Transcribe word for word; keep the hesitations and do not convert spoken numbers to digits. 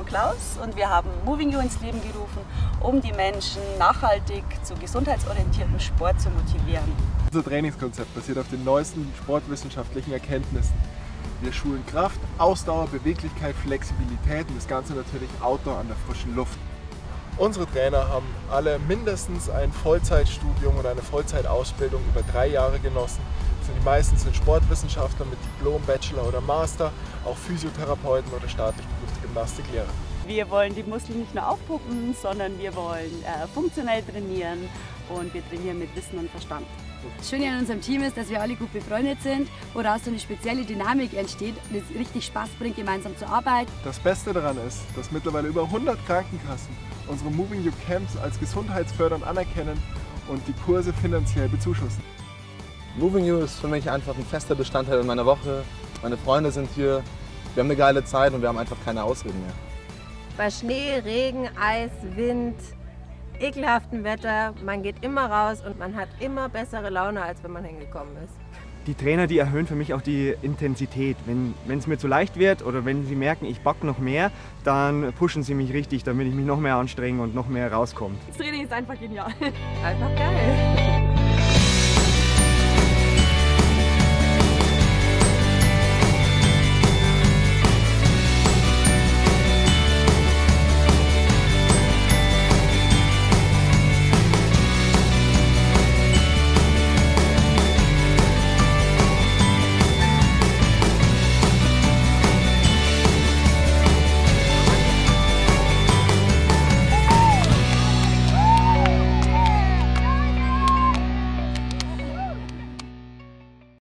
und Klaus und wir haben Moving You ins Leben gerufen, um die Menschen nachhaltig zu gesundheitsorientiertem Sport zu motivieren. Unser Trainingskonzept basiert auf den neuesten sportwissenschaftlichen Erkenntnissen. Wir schulen Kraft, Ausdauer, Beweglichkeit, Flexibilität und das Ganze natürlich Outdoor an der frischen Luft. Unsere Trainer haben alle mindestens ein Vollzeitstudium oder eine Vollzeitausbildung über drei Jahre genossen. Die meisten sind Sportwissenschaftler mit Diplom, Bachelor oder Master, auch Physiotherapeuten oder staatlich geprüfte Gymnastiklehrer. Wir wollen die Muskeln nicht nur aufpumpen, sondern wir wollen äh, funktionell trainieren und wir trainieren mit Wissen und Verstand. Das Schöne an unserem Team ist, dass wir alle gut befreundet sind, woraus so eine spezielle Dynamik entsteht und es richtig Spaß bringt, gemeinsam zu arbeiten. Das Beste daran ist, dass mittlerweile über hundert Krankenkassen unsere Moving You Camps als gesundheitsfördernd anerkennen und die Kurse finanziell bezuschussen. Moving You ist für mich einfach ein fester Bestandteil in meiner Woche. Meine Freunde sind hier, wir haben eine geile Zeit und wir haben einfach keine Ausreden mehr. Bei Schnee, Regen, Eis, Wind, ekelhaftem Wetter, man geht immer raus und man hat immer bessere Laune, als wenn man hingekommen ist. Die Trainer, die erhöhen für mich auch die Intensität. Wenn es mir zu leicht wird oder wenn sie merken, ich back noch mehr, dann pushen sie mich richtig, damit ich mich noch mehr anstrenge und noch mehr rauskomme. Das Training ist einfach genial. Einfach geil.